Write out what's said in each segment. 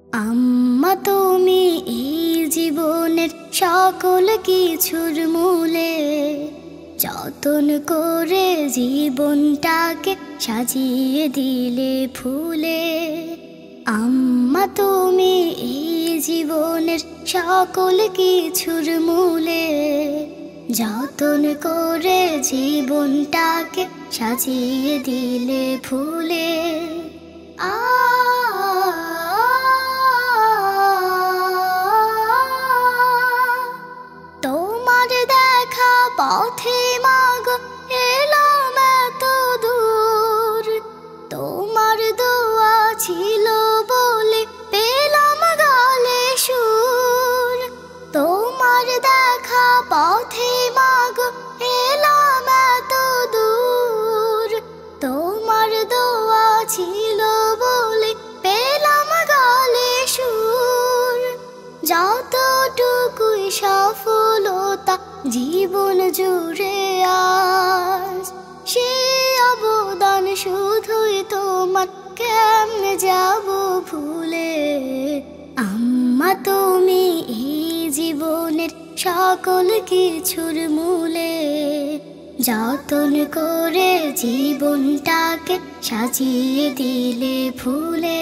আম্মা তুমি এই জীবনের সকল কিছুর মূলে, যতন করে জীবনটাকে সাজিয়ে দিলে ফুলে। আম্মা তুমি এই জীবনের সকল কিছুর মূলে, যতন করে জীবনটাকে সাজিয়ে দিলে ফুলে। তোমার দেখা পথে মাগো এলাম এত দূর, তোমার দোয়া ছিল বলে পেলাম গালে সুর। তোমার দেখা পথে মাগো এলাম এত দূর, তোমার দোয়া ছিল বলে পেলাম গালে সুর। যতটুকুই সফলতা জীবন জুড়ে আজ, সে অবদান শুধুই তোমার কেমনে যাব ভুলে। আম্মা তুমি এই জীবনের সকল কিছুর মূলে, যতন করে জীবনটাকে সাজিয়ে দিলে ফুলে।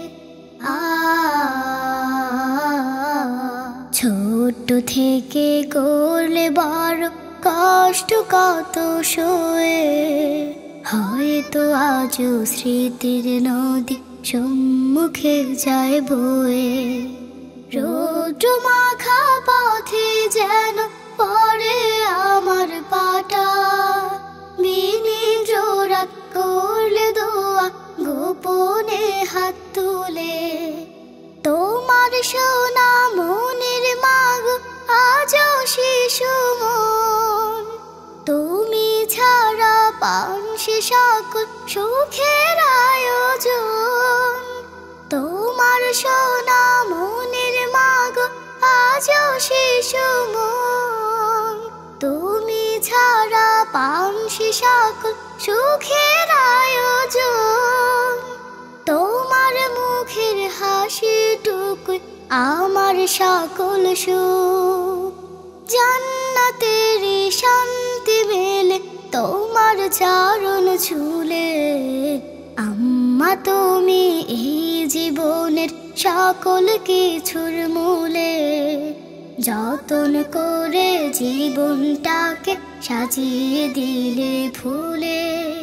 ছোট থেকে করলে বড় কষ্ট কত সয়ে, হয়তো আজও স্মৃতির নদী সম্মুখে যায় বয়ে। রোদ মাখা পথে যেন পড়ে আমার পাটা, বিনীত রাত করলে দোয়া গোপনে হাত তুলে। তোমার সোনা মনের মাগো আজও শিশু মন, তুমি ছাড়া পান সে সকল সুখের আয়োজন। তোমার সোনা মনের মাগো আজও শিশু মন, তুমি ছাড়া পান সে সকল সুখের আয়োজন। তোমার মুখের হাসিটুকুই আমার সকল সুখ, জান্নাতেরই শান্তি মেলে তোমার চরণ ছুলে। আম্মা তুমি এই জীবনের সকল কিছুর মূলে, যতন করে জীবনটাকে সাজিয়ে দিলে ফুলে।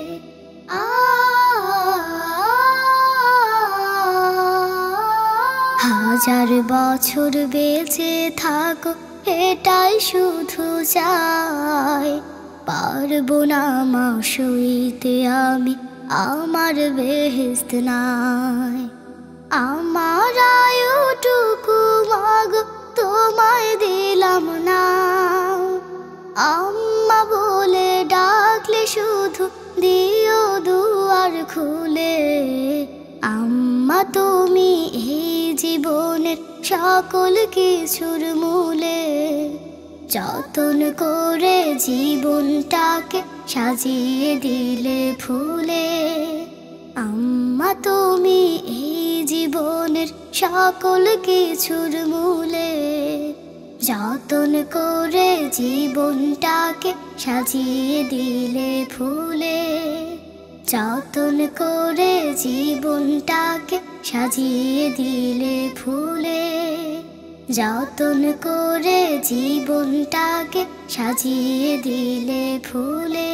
হাজার বছর বেঁচে থাকো এটাই শুধু চাই, পারবো না মা সইতে আমি আমার বেহেশত নাই। আমার আয়ুটুকু মাগো তোমায় দিলাম না, আম্মা বলে ডাকলে শুধু দিও দুয়ার খুলে। আম্মা তুমি এই জীবনের সকল কিছুর মূলে, যতন করে জীবনটাকে সাজিয়ে দিলে ফুলে। আম্মা তুমি এই জীবনের সকল কিছুর মূলে, যতন করে জীবনটাকে সাজিয়ে দিলে ফুলে। যতন করে জীবনটাকে সাজিয়ে দিলে ফুলে, যতন করে জীবনটাকে সাজিয়ে দিলে ফুলে।